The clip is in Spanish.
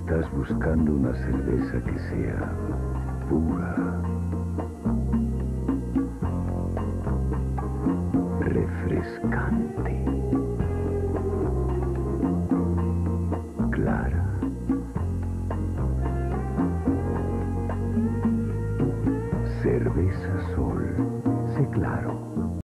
Estás buscando una cerveza que sea pura, refrescante, clara. Cerveza Sol, sé claro.